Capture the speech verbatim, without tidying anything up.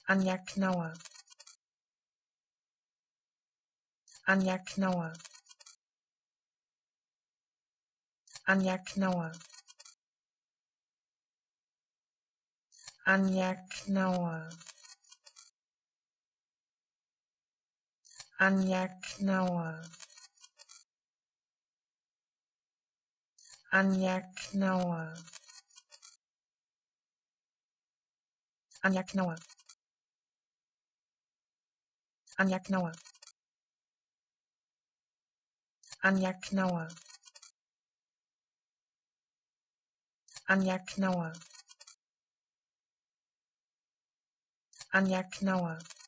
Anja Knauer. Anja Knauer. Anja Knauer. Anja Knauer. Anja Knauer. Anja Knauer. Anja Knauer. Anja Knauer. Anja Knauer. Anja Knauer. Anja Knauer.